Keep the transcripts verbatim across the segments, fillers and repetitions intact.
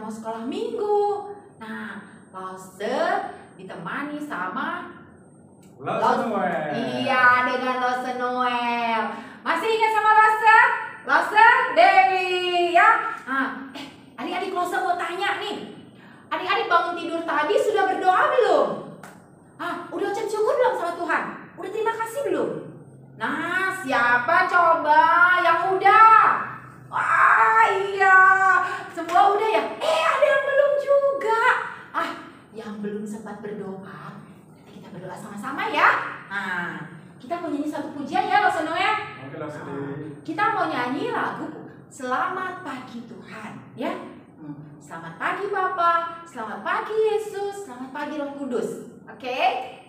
mau sekolah minggu. Nah, Lause ditemani sama Lause Noel. Iya, dengan Lause Noel. Masih ingat sama Lause? Lause Dewi ya. Nah, eh, adik-adik Lause mau tanya nih. Adik-adik bangun tidur tadi sudah berdoa belum? Ah, udah ucap syukur belum sama Tuhan? Udah terima kasih belum? Nah, siapa coba yang udah? Wah, iya. Semua udah ya? Eh, ada yang belum juga. Ah, yang belum sempat berdoa, nanti kita berdoa sama-sama ya. Nah, kita mau nyanyi satu pujian ya, Lause Noel. Oke, Lause Dewi. Kita mau nyanyi lagu Selamat Pagi Tuhan, ya. Hmm. Selamat pagi Bapa, selamat pagi Yesus, selamat pagi Roh Kudus. Oke?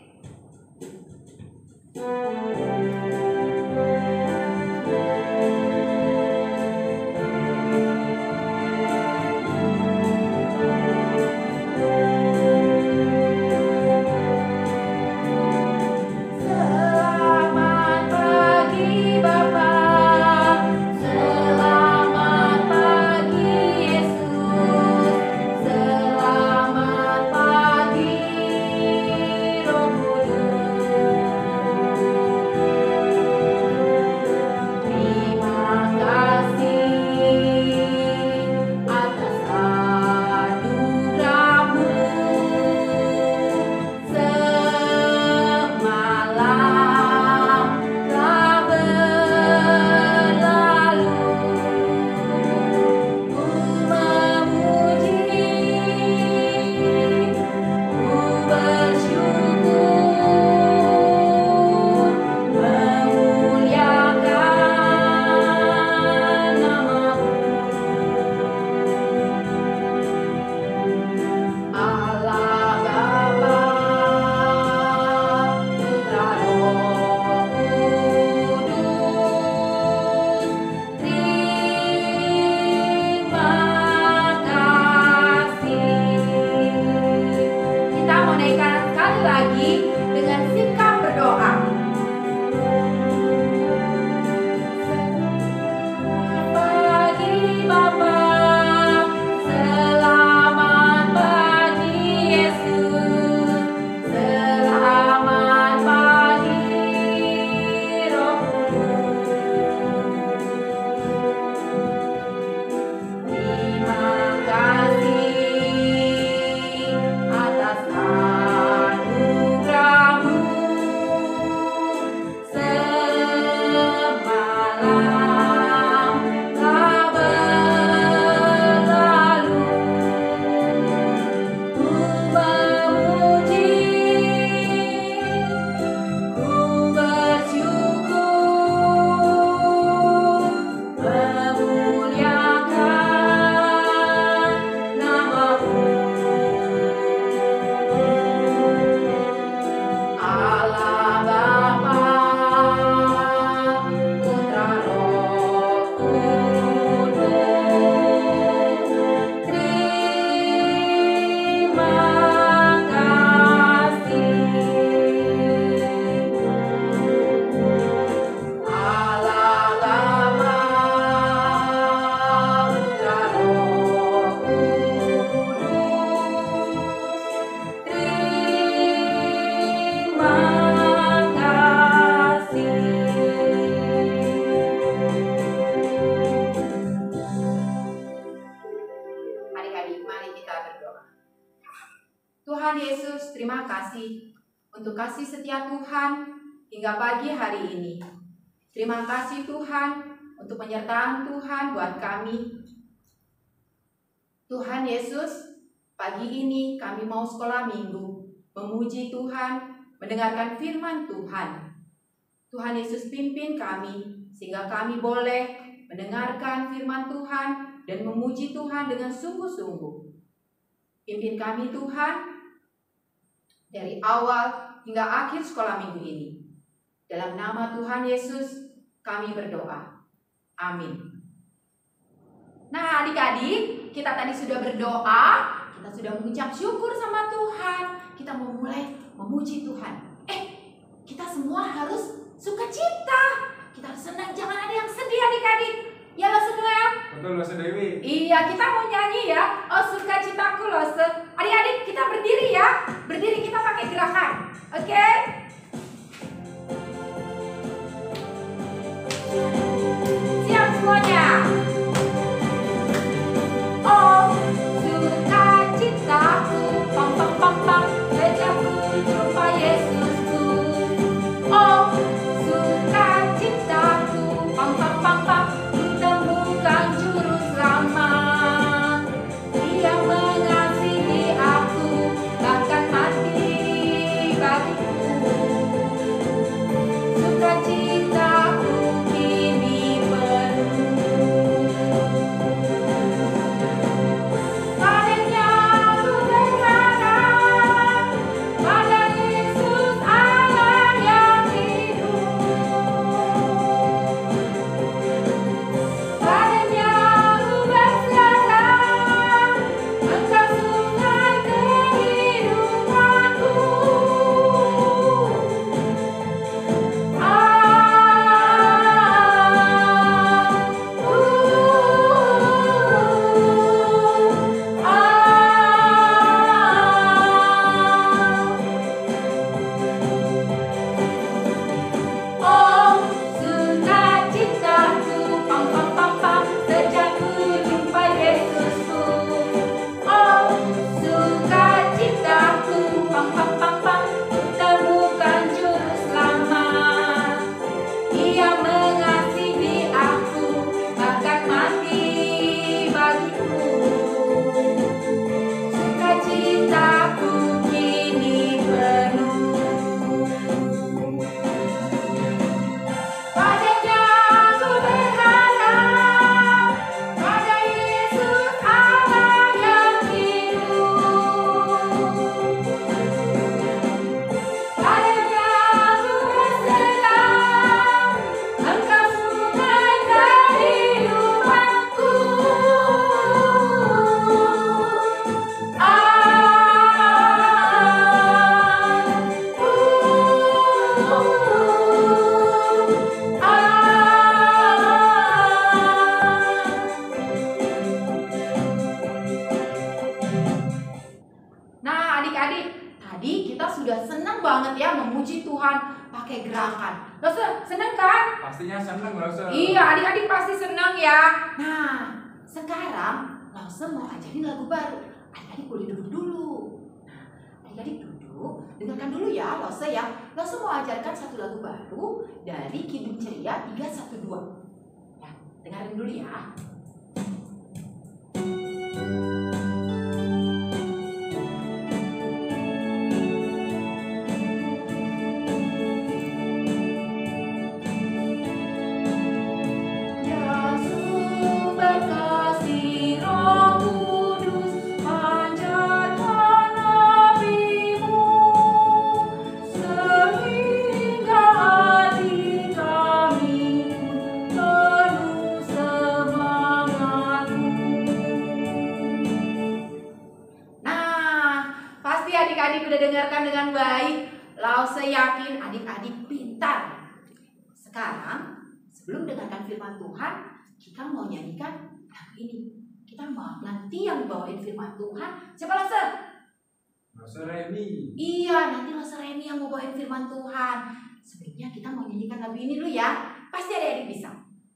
Tuhan Yesus, terima kasih untuk kasih setia Tuhan hingga pagi hari ini. Terima kasih Tuhan untuk penyertaan Tuhan buat kami. Tuhan Yesus, pagi ini kami mau sekolah minggu, memuji Tuhan, mendengarkan firman Tuhan. Tuhan Yesus pimpin kami, sehingga kami boleh mendengarkan firman Tuhan dan memuji Tuhan dengan sungguh-sungguh. Pimpin kami Tuhan, dari awal hingga akhir sekolah minggu ini. Dalam nama Tuhan Yesus, kami berdoa. Amin. Nah adik-adik, kita tadi sudah berdoa, kita sudah mengucap syukur sama Tuhan. Kita mau mulai memuji Tuhan. Eh, kita semua harus sukacita. Kita harus senang, jangan ada yang sedih adik-adik. Ya Lause Noel? Betul, Lause Dewi. Iya, kita mau nyanyi ya. Oh, suka kita sudah senang banget ya memuji Tuhan pakai gerakan. Lause, senang kan? Pastinya seneng Lause. Iya, adik-adik pasti senang ya. Nah, sekarang Lause mau ajarin lagu baru. Adik-adik boleh duduk dulu. Nah, adik-adik duduk, dengarkan dulu ya Lause ya. Lause mau ajarkan satu lagu baru dari Kidung Ceria tiga satu dua. Ya, dengarin dulu ya. Adik-adik udah dengarkan dengan baik. Lause yakin adik-adik pintar. Sekarang sebelum dengarkan firman Tuhan, kita mau nyanyikan lagu ini. Kita mau nanti yang bawain firman Tuhan. Siapa Lause? Lause Reni. Iya, nanti Lause Reni yang mau bawain firman Tuhan. Sebelumnya kita mau nyanyikan lagu ini dulu ya. Pasti adik-adik bisa.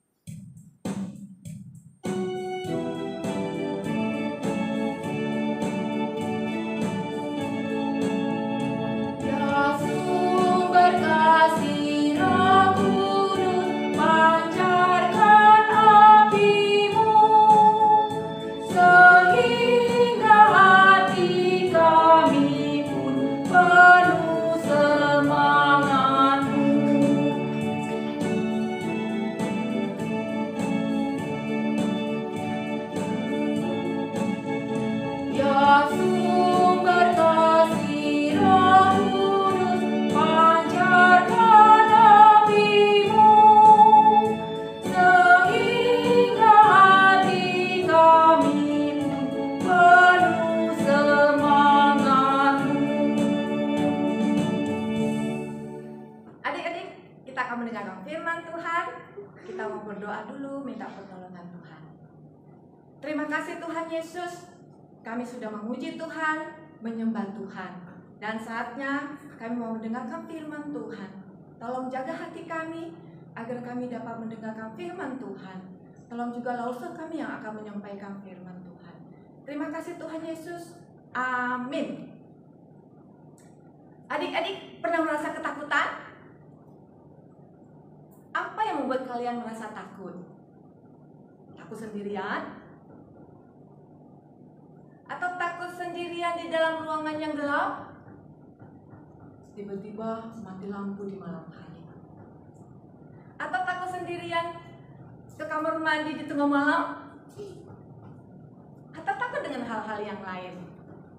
Kita mau berdoa dulu, minta pertolongan Tuhan. Terima kasih Tuhan Yesus, kami sudah memuji Tuhan, menyembah Tuhan. Dan saatnya kami mau mendengarkan firman Tuhan. Tolong jaga hati kami, agar kami dapat mendengarkan firman Tuhan. Tolong juga Lause kami yang akan menyampaikan firman Tuhan. Terima kasih Tuhan Yesus, amin. Adik-adik pernah merasa ketakutan? Apa yang membuat kalian merasa takut? Takut sendirian? Atau takut sendirian di dalam ruangan yang gelap? Tiba-tiba mati lampu di malam hari. Atau takut sendirian ke kamar mandi di tengah malam? Atau takut dengan hal-hal yang lain?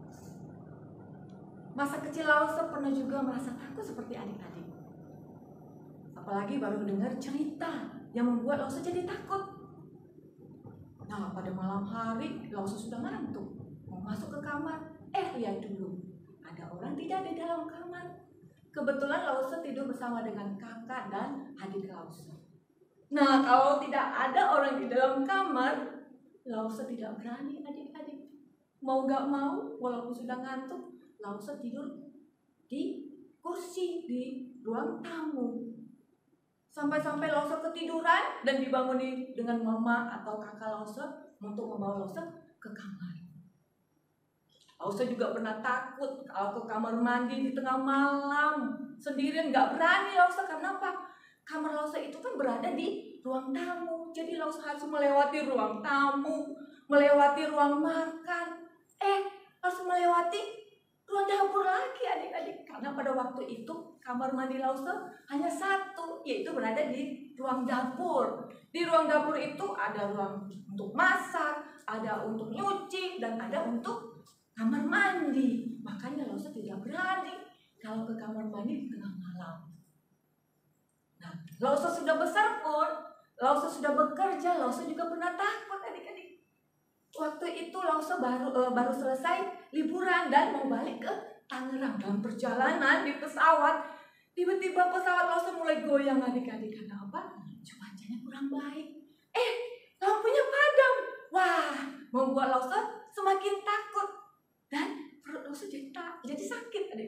Masa kecil Lause pernah juga merasa takut seperti adik-adik. Apalagi baru dengar cerita yang membuat Lause jadi takut. Nah, pada malam hari Lause sudah ngantuk, mau masuk ke kamar. Eh, lihat dulu, ada orang tidak di dalam kamar. Kebetulan Lause tidur bersama dengan kakak dan adik Lause. Nah, kalau tidak ada orang di dalam kamar, Lause tidak berani adik-adik. Mau gak mau, walaupun sudah ngantuk, Lause tidur di kursi di ruang tamu. Sampai-sampai Lause ketiduran dan dibangunin dengan mama atau kakak Lause untuk membawa Lause ke kamar. Lause juga pernah takut kalau ke kamar mandi di tengah malam sendirian, nggak berani Lause. Karena apa? Kamar Lause itu kan berada di ruang tamu, jadi Lause harus melewati ruang tamu, melewati ruang makan, eh harus melewati ruang dapur lagi adik-adik. Karena pada waktu itu kamar mandi Lause hanya satu, yaitu berada di ruang dapur. Di ruang dapur itu ada ruang untuk masak, ada untuk nyuci, dan ada untuk kamar mandi. Makanya Lause tidak berani kalau ke kamar mandi di tengah malam. Nah, Lause sudah besar pun, Lause sudah bekerja, Lause juga pernah takut adik-adik. Waktu itu Lause baru uh, baru selesai liburan dan mau balik ke Tangerang. Dalam perjalanan di pesawat, tiba-tiba pesawat Lause mulai goyang adik-adik. Karena apa? Cuacanya kurang baik. Eh, lampunya padam. Wah, membuat Lause semakin takut. Dan perut Lause jadi, jadi sakit adik-adik. Karena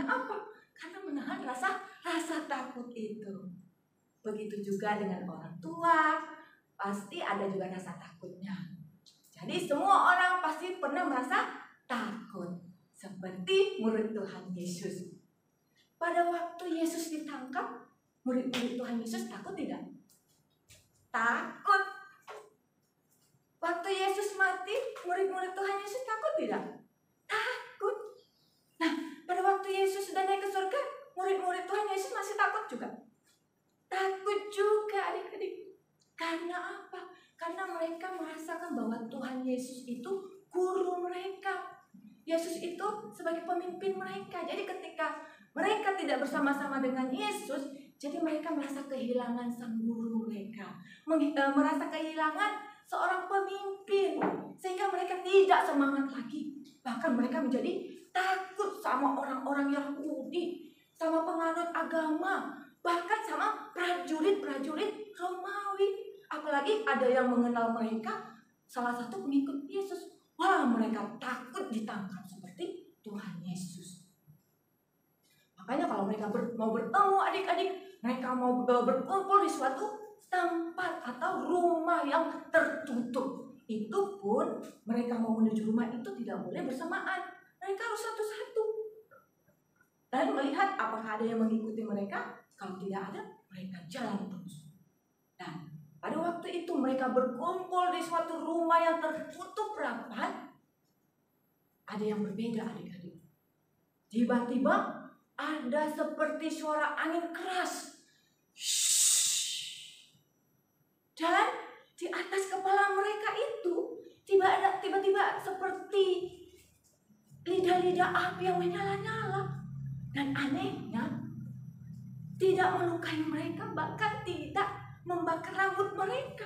apa? Karena menahan rasa rasa takut itu. Begitu juga dengan orang tua, pasti ada juga rasa takutnya. Jadi semua orang pasti pernah merasa takut, seperti murid Tuhan Yesus. Pada waktu Yesus ditangkap, murid-murid Tuhan Yesus takut tidak? Takut. Waktu Yesus mati, murid-murid Tuhan Yesus takut tidak? Takut. Nah, pada waktu Yesus sudah naik ke surga, murid-murid Tuhan Yesus masih takut juga. Takut juga adik-adik. Karena apa? Karena mereka merasakan bahwa Tuhan Yesus itu guru mereka. Yesus itu sebagai pemimpin mereka. Jadi ketika mereka tidak bersama-sama dengan Yesus, jadi mereka merasa kehilangan sang guru mereka. Merasa kehilangan seorang pemimpin. Sehingga mereka tidak semangat lagi. Bahkan mereka menjadi takut sama orang-orang Yahudi, sama penganut agama, bahkan sama prajurit-prajurit Romawi. Apalagi ada yang mengenal mereka, salah satu pengikut Yesus. Wah, mereka takut ditangkap seperti Tuhan Yesus. Makanya kalau mereka ber, mau bertemu adik-adik, mereka mau berkumpul di suatu tempat atau rumah yang tertutup, itu pun mereka mau menuju rumah itu tidak boleh bersamaan. Mereka harus satu-satu. Dan melihat apakah ada yang mengikuti mereka. Kalau tidak ada, mereka jalan terus. Dan pada waktu itu mereka berkumpul di suatu rumah yang tertutup rapat. Ada yang berbeda adik-adik. Tiba-tiba ada seperti suara angin keras. Shhh. Dan di atas kepala mereka itu tiba-tiba seperti lidah-lidah api yang menyala-nyala. Dan anehnya, tidak melukai mereka, bahkan tidak membakar rambut mereka.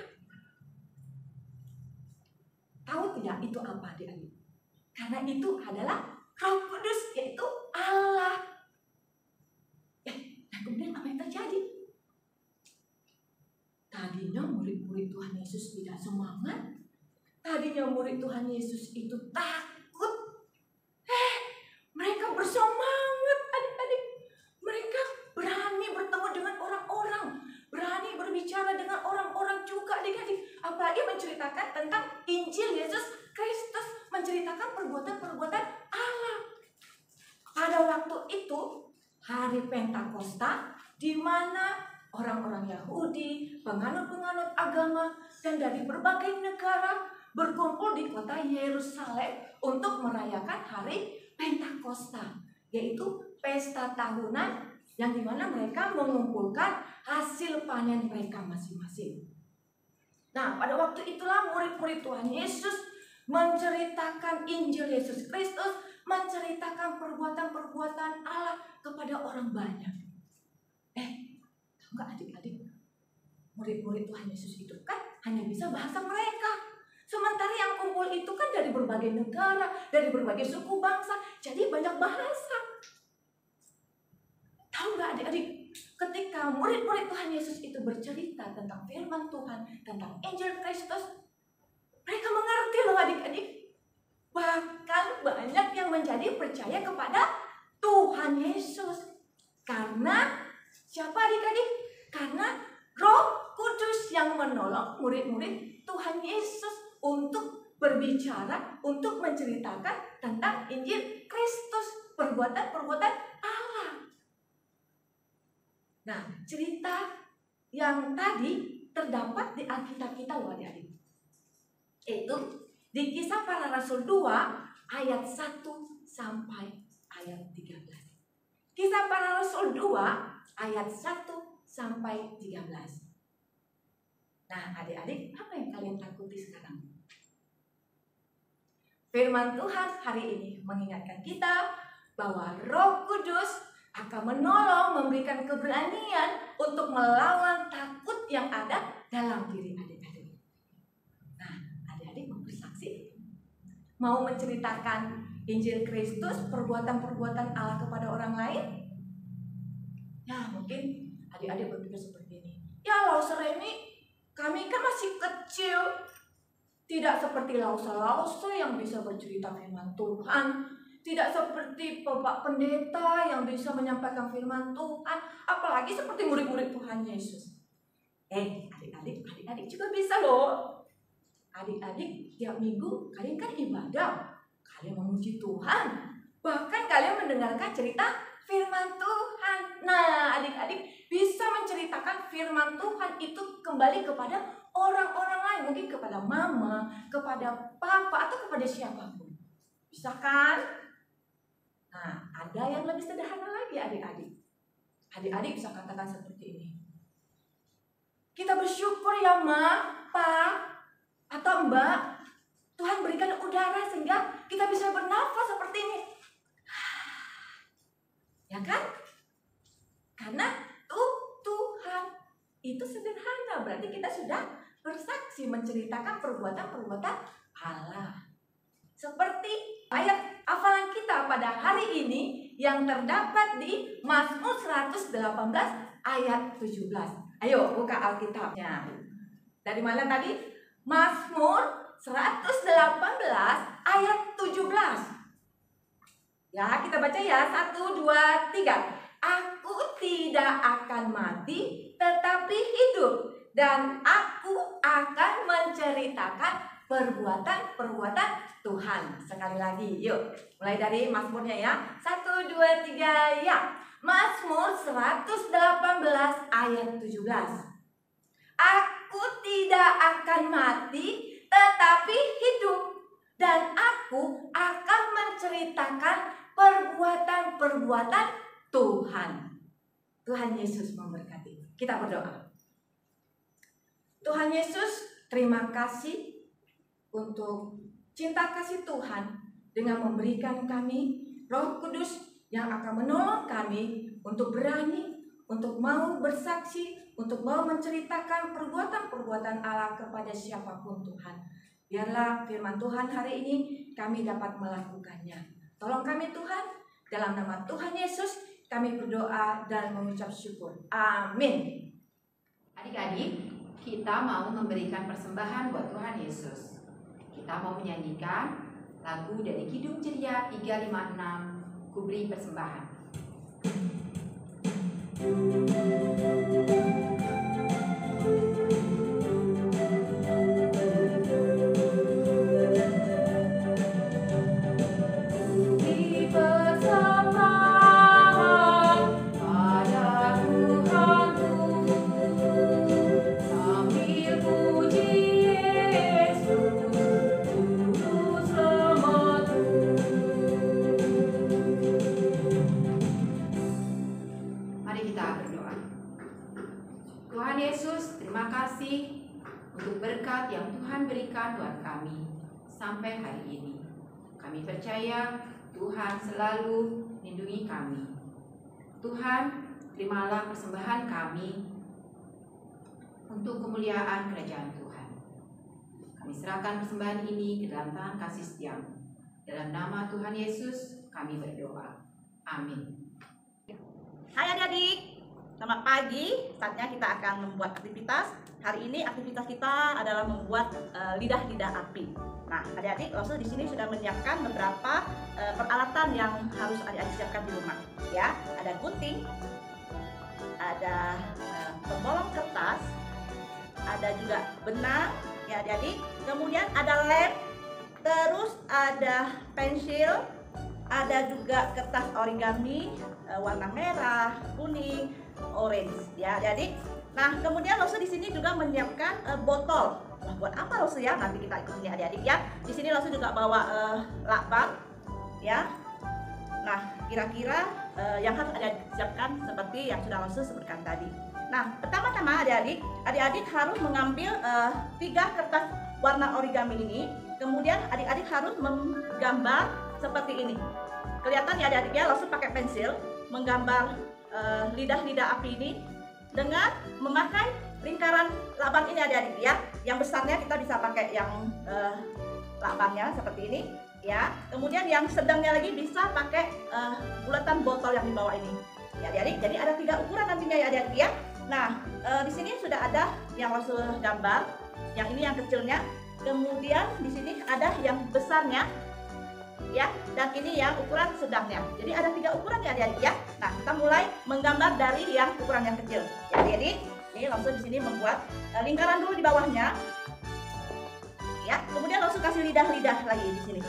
Tahu tidak itu apa adik-adik? Karena itu adalah Roh Kudus, yaitu Allah. Eh, dan kemudian apa yang terjadi? Tadinya murid-murid Tuhan Yesus tidak semangat. Tadinya murid Tuhan Yesus itu takut. Eh, mereka bersemangat adik-adik. Mereka berani bertemu dengan orang-orang, berani berbicara dengan orang-orang juga adik-adik. Apalagi menceritakan tentang Injil Yesus Kristus, menceritakan perbuatan-perbuatan Allah. Pada waktu itu, hari Pentakosta, di mana orang-orang Yahudi, penganut-penganut agama, dan dari berbagai negara berkumpul di kota Yerusalem untuk merayakan hari Pentakosta, yaitu pesta tahunan yang dimana mereka mengumpulkan hasil panen mereka masing-masing. Nah, pada waktu itulah murid-murid Tuhan Yesus menceritakan Injil Yesus Kristus, menceritakan perbuatan-perbuatan Allah kepada orang banyak. Eh, tahu nggak adik-adik? Murid-murid Tuhan Yesus itu kan hanya bisa bahasa mereka. Sementara yang kumpul itu kan dari berbagai negara, dari berbagai suku bangsa, jadi banyak bahasa. Tahu nggak adik-adik? Ketika murid-murid Tuhan Yesus itu bercerita tentang firman Tuhan, tentang Injil Kristus, mereka mengerti loh adik-adik. Bahkan banyak yang menjadi percaya kepada Tuhan Yesus. Karena siapa adik-adik? Karena Roh Kudus yang menolong murid-murid Tuhan Yesus untuk berbicara, untuk menceritakan tentang Injil Kristus, perbuatan-perbuatan Allah. Nah, cerita yang tadi terdapat di Alkitab kita loh adik-adik. Itu di Kisah Para Rasul dua ayat satu sampai ayat tiga belas. Kisah Para Rasul dua ayat satu sampai tiga belas. Nah, adik-adik, apa yang kalian takuti sekarang? Firman Tuhan hari ini mengingatkan kita bahwa Roh Kudus akan menolong, memberikan keberanian untuk melawan takut yang ada dalam diri adik-adik. Nah, adik-adik mau bersaksi? Mau menceritakan Injil Kristus, perbuatan-perbuatan Allah kepada orang lain? Ya, mungkin adik-adik berpikir seperti ini. Ya, Lauser ini, kami kan masih kecil. Tidak seperti Lauser-Lauser yang bisa bercerita firman Tuhan, tidak seperti Bapak Pendeta yang bisa menyampaikan firman Tuhan, apalagi seperti murid-murid Tuhan Yesus. Eh, adik-adik, adik-adik juga bisa loh. Adik-adik, tiap minggu kalian kan ibadah, kalian memuji Tuhan, bahkan kalian mendengarkan cerita firman Tuhan. Nah, adik-adik bisa menceritakan firman Tuhan itu kembali kepada orang-orang lain, mungkin kepada mama, kepada papa, atau kepada siapapun. Bisa kan? Nah, ada yang lebih sederhana lagi adik-adik. Adik-adik bisa katakan seperti ini. Kita bersyukur ya Ma, Pa, atau Mbak, Tuhan berikan udara sehingga kita bisa bernafas seperti ini. Ya kan? Karena tuh Tuhan itu sederhana, berarti kita sudah bersaksi menceritakan perbuatan-perbuatan Allah. Seperti ayat hafalan kita pada hari ini yang terdapat di Mazmur seratus delapan belas ayat tujuh belas. Ayo buka Alkitabnya. Dari mana tadi? Mazmur seratus delapan belas ayat tujuh belas. Ya, kita baca ya. Satu, dua, tiga. Aku tidak akan mati, tetapi hidup. Dan aku akan menceritakan perbuatan-perbuatan Tuhan. Sekali lagi, yuk. Mulai dari Mazmurnya ya. Satu, dua, tiga, ya. Mazmur seratus delapan belas ayat tujuh belas. Aku tidak akan mati, tetapi hidup. Dan aku akan menceritakan perbuatan-perbuatan Tuhan. Tuhan Yesus memberkati. Kita berdoa. Tuhan Yesus, terima kasih untuk cinta kasih Tuhan dengan memberikan kami Roh Kudus yang akan menolong kami untuk berani, untuk mau bersaksi, untuk mau menceritakan perbuatan-perbuatan Allah kepada siapapun Tuhan. Biarlah firman Tuhan hari ini kami dapat melakukannya. Tolong kami Tuhan, dalam nama Tuhan Yesus kami berdoa dan mengucap syukur. Amin. Adik-adik, kita mau memberikan persembahan buat Tuhan Yesus. Kita mau menyanyikan lagu dari Kidung Ceria tiga lima enam, Ku Beri Persembahan. Berkat yang Tuhan berikan buat kami sampai hari ini. Kami percaya Tuhan selalu melindungi kami. Tuhan, terimalah persembahan kami untuk kemuliaan kerajaan Tuhan. Kami serahkan persembahan ini ke dalam tangan kasih setiamu. Dalam nama Tuhan Yesus kami berdoa. Amin. Hai adik-adik, selamat pagi. Saatnya kita akan membuat aktivitas. Hari ini aktivitas kita adalah membuat uh, lidah-lidah api. Nah, adik-adik, Losu di sini sudah menyiapkan beberapa uh, peralatan yang harus adik-adik siapkan di rumah. Ya, ada gunting, ada uh, pembolong kertas, ada juga benang, ya adik-adik. Kemudian ada lem, terus ada pensil, ada juga kertas origami uh, warna merah, kuning, orange, ya adik-adik. Nah, kemudian Losu di sini juga menyiapkan uh, botol. Wah, buat apa Losu ya? Nanti kita ikutin ya adik-adik ya. Di sini Losu juga bawa uh, lakban, ya. Nah, kira-kira uh, yang harus adik siapkan seperti yang sudah Losu sebutkan tadi. Nah, pertama-tama adik-adik, adik-adik harus mengambil uh, tiga kertas warna origami ini. Kemudian adik-adik harus menggambar seperti ini. Kelihatan ya adik-adik ya, Losu pakai pensil menggambar uh, lidah-lidah api ini dengan memakai lingkaran lakban ini adik-adik ya. Yang besarnya kita bisa pakai yang uh, lakbannya seperti ini ya. Kemudian yang sedangnya lagi bisa pakai uh, bulatan botol yang di bawah ini ya adik-adik. Jadi ada tiga ukuran nantinya ya adik-adik ya. Nah, uh, di sini sudah ada yang Losu gambar. Yang ini yang kecilnya. Kemudian di sini ada yang besarnya. ya, dan ini yang ukuran sedangnya. Jadi ada tiga ukuran ya adik-adik ya. Nah, kita mulai menggambar dari yang ukuran yang kecil. Ya adik-adik, ini langsung di sini membuat uh, lingkaran dulu di bawahnya. Ya, kemudian langsung kasih lidah-lidah lagi di sini.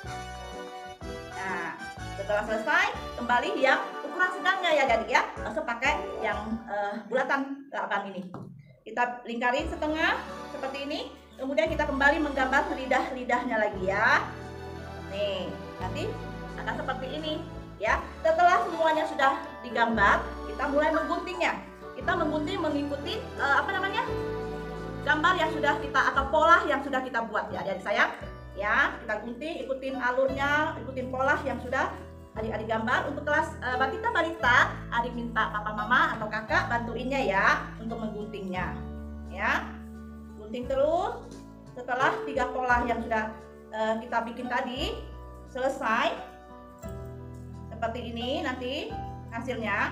Nah, setelah selesai, kembali yang ukuran sedangnya ya adik-adik ya. Langsung pakai yang uh, bulatan delapan ini. Kita lingkarin setengah seperti ini. Kemudian kita kembali menggambar lidah-lidahnya lagi ya. Nih, nanti akan seperti ini ya. Setelah semuanya sudah digambar, kita mulai mengguntingnya. Kita menggunting mengikuti uh, apa namanya? gambar yang sudah kita atau pola yang sudah kita buat ya adik-adik sayang. Ya, kita gunting, ikutin alurnya, ikutin pola yang sudah adik-adik gambar. Untuk kelas uh, batita balita, adik minta papa mama atau kakak bantuinnya ya untuk mengguntingnya. Ya. Gunting terus. Setelah tiga pola yang sudah uh, kita bikin tadi selesai seperti ini, nanti hasilnya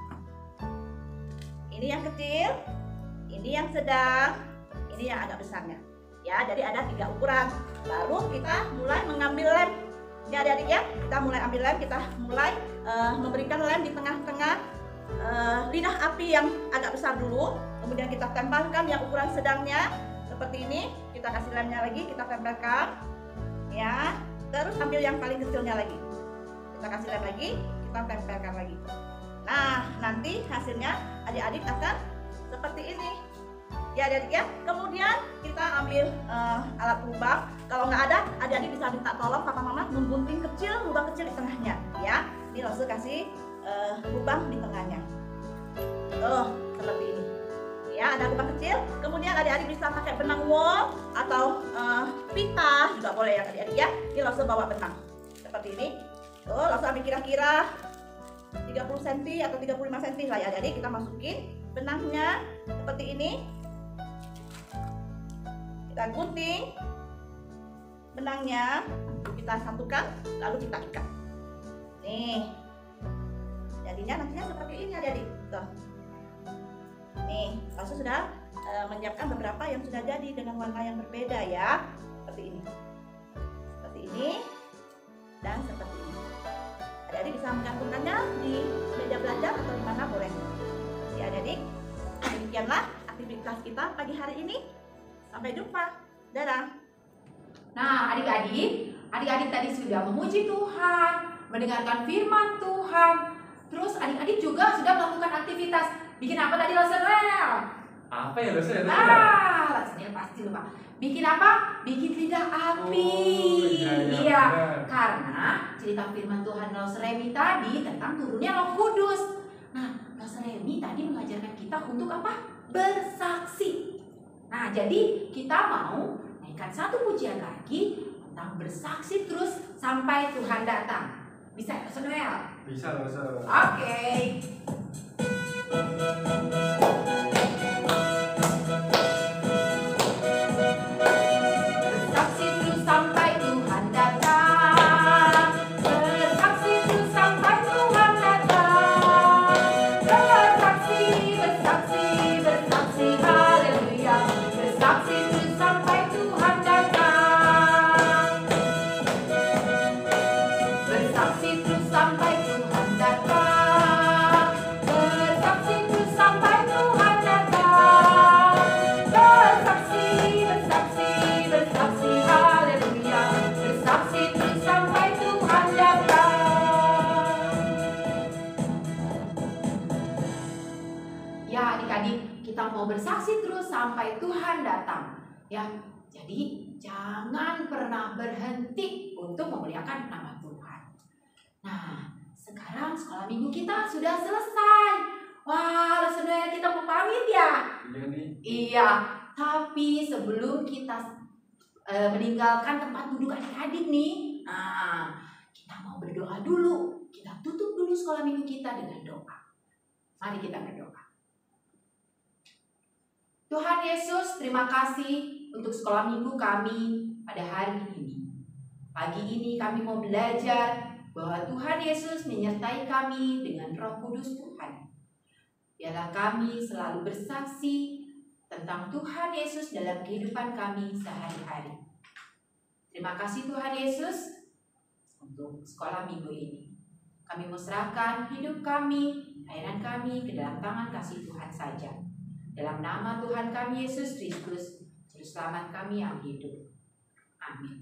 ini yang kecil, ini yang sedang, ini yang agak besarnya ya. Jadi ada tiga ukuran. Baru kita mulai mengambil lem ya adik-adik ya. Kita mulai ambil lem, kita mulai uh, memberikan lem di tengah-tengah uh, lidah api yang agak besar dulu. Kemudian kita tempelkan yang ukuran sedangnya seperti ini. Kita kasih lemnya lagi, kita tempelkan ya. Terus ambil yang paling kecilnya lagi, kita kasih lem lagi, kita tempelkan lagi. Nah, nanti hasilnya adik-adik akan seperti ini ya adik-adik ya. Kemudian kita ambil uh, alat lubang. Kalau nggak ada, adik-adik bisa minta tolong papa mama menggunting kecil, lubang kecil di tengahnya ya. Ini langsung kasih uh, lubang di tengahnya. Tuh, seperti ini ya, ada lubang kecil. Kemudian adik-adik bisa pakai benang wol atau uh, pita juga boleh ya adik-adik ya. Ini langsung bawa benang seperti ini. Tuh, langsung ambil kira-kira tiga puluh sentimeter atau tiga puluh lima sentimeter lah ya adik-adik. Kita masukin benangnya seperti ini. Kita gunting benangnya, kita satukan, lalu kita ikat. Nih, jadinya nantinya seperti ini adik-adik. Tuh. Nih, langsung sudah e, menyiapkan beberapa yang sudah jadi dengan warna yang berbeda ya. Seperti ini. Seperti ini dan seperti ini. Adik-adik bisa menggantungkannya di meja belajar atau di mana boleh. Ya adik-adik, demikianlah aktivitas kita pagi hari ini. Sampai jumpa. Dadah. Nah, adik-adik, adik-adik tadi sudah memuji Tuhan, mendengarkan firman Tuhan. Terus adik-adik juga sudah melakukan aktivitas. Bikin apa tadi Lasenel? Apa ya Lasenel? Ah, Lasenel pasti lupa. Bikin apa? Bikin lidah api. Oh, iya, iya, iya. benar. Karena cerita firman Tuhan Laseremi tadi tentang turunnya Roh Kudus. Nah, Laseremi tadi mengajarkan kita untuk apa? Bersaksi. Nah, jadi kita mau naikkan satu pujian lagi tentang bersaksi terus sampai Tuhan datang. Bisa Lasenel? Bisa Lasenel. Oke. Bersaksi terus sampai Tuhan datang. Bersaksi terus sampai Tuhan datang. Bersaksi, bersaksi, bersaksi, haleluya. Bersaksi terus sampai Tuhan datang. Bersaksi terus sampai Tuhan datang. Bersaksi terus sampai Tuhan datang. Bersaksi, bersaksi, bersaksi, haleluya. Bersaksi terus sampai Tuhan datang. Ya adik-adik, kita mau bersaksi terus sampai Tuhan datang. Ya, jadi jangan pernah berhenti untuk memuliakan nama Tuhan. Nah, sekarang sekolah minggu kita sudah selesai. Wah, Lasenel kita mau pamit ya? Iya nih. Iya, tapi sebelum kita eh, meninggalkan tempat duduk adik-adik nih, nah, kita mau berdoa dulu. Kita tutup dulu sekolah minggu kita dengan doa. Mari kita berdoa. Tuhan Yesus, terima kasih untuk sekolah minggu kami pada hari ini. Pagi ini kami mau belajar bahwa Tuhan Yesus menyertai kami dengan Roh Kudus Tuhan. Biarlah kami selalu bersaksi tentang Tuhan Yesus dalam kehidupan kami sehari-hari. Terima kasih Tuhan Yesus. untuk sekolah minggu ini. Kami menyerahkan hidup kami, layanan kami ke dalam tangan kasih Tuhan saja. Dalam nama Tuhan kami Yesus Kristus, Juru Selamat kami yang hidup. Amin.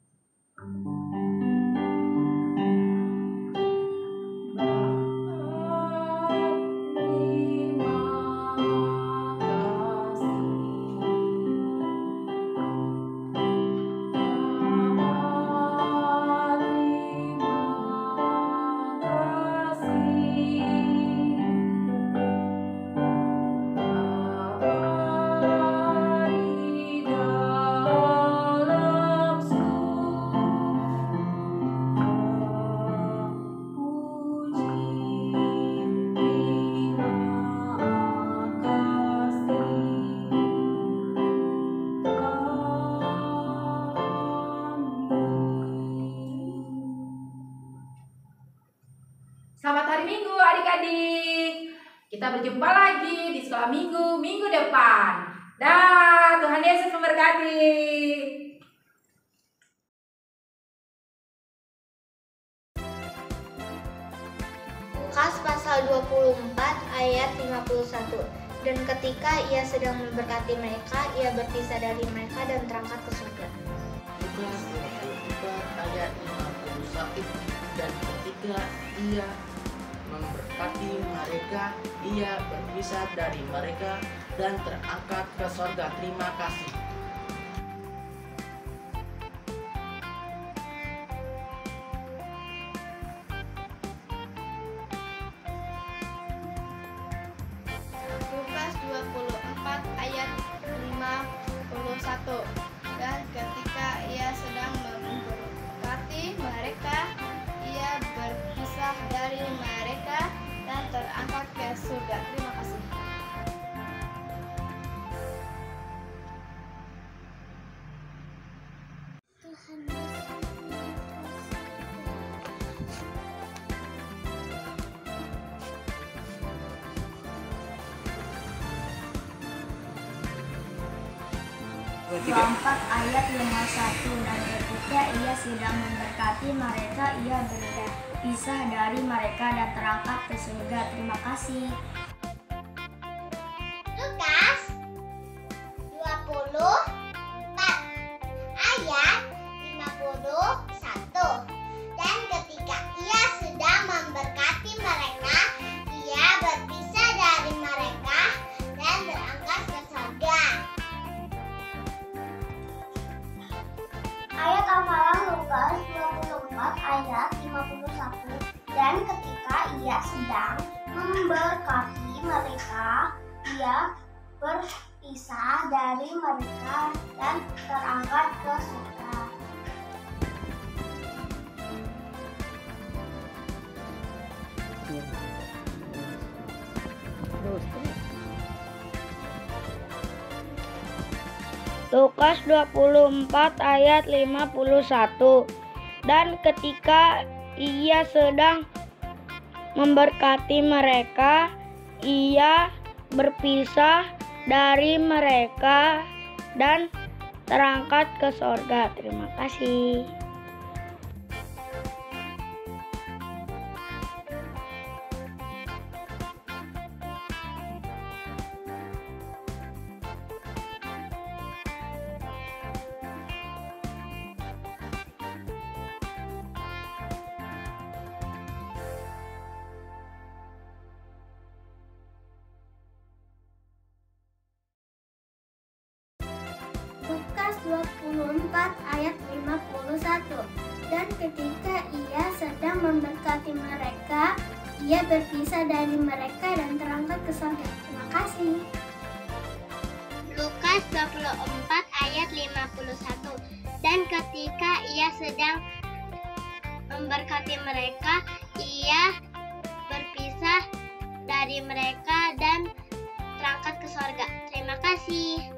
Selamat hari Minggu adik-adik. Kita berjumpa lagi di sekolah minggu minggu depan. Dah, Tuhan Yesus memberkati. Lukas pasal dua puluh empat ayat lima puluh satu. Dan ketika ia sedang memberkati mereka, ia berpisah dari mereka dan terangkat ke surga. Lukas dua puluh empat ayat lima puluh satu. Dan ketika ia memberkati mereka, ia berpisah dari mereka dan terangkat ke sorga. Terima kasih. Lukas dua puluh empat ayat lima puluh satu. Dan ketika ia sedang memberkati mereka, ia berpisah dari mereka dan terangkat ke surga. Terima kasih. Tuhan dua puluh empat ayat lima puluh satu. Dan ketika ia sedang memberkati mereka, ia berpisah dari mereka dan terangkat ke surga. Terima kasih. Lukas dua puluh empat ayat lima puluh satu. Dan ketika ia sedang memberkati mereka, ia berpisah dari mereka dan berangkat ke surga. Ayat amalan Lukas dua puluh empat ayat lima puluh satu. Dan ketika ia sedang memberkati mereka, ia berpisah dari mereka dan terangkat ke surga. Lukas dua puluh empat ayat lima puluh satu. Dan ketika ia sedang memberkati mereka, ia berpisah dari mereka dan terangkat ke sorga. Terima kasih. Lukas dua puluh empat ayat lima puluh satu. Dan ketika ia sedang memberkati mereka, ia berpisah dari mereka dan terangkat ke surga. Terima kasih. Lukas dua puluh empat ayat lima puluh satu. Dan ketika ia sedang memberkati mereka, ia berpisah dari mereka dan terangkat ke surga. Terima kasih.